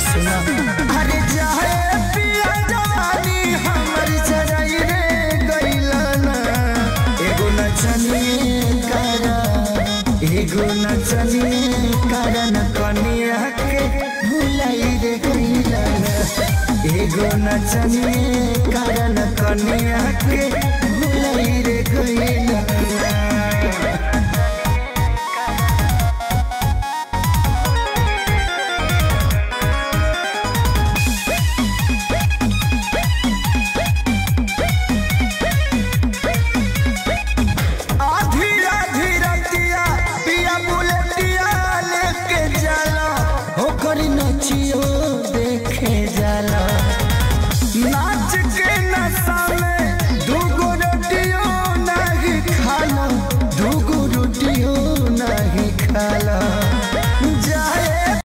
सुना अरे जाए पिया जवानी हमर जराई रे गइला ना एगो नचनी कारण कनिया के भुलाई रे गइला ना एगो नचनी कारण कनिया के भुलाई रे गइला ना देखे जाला ना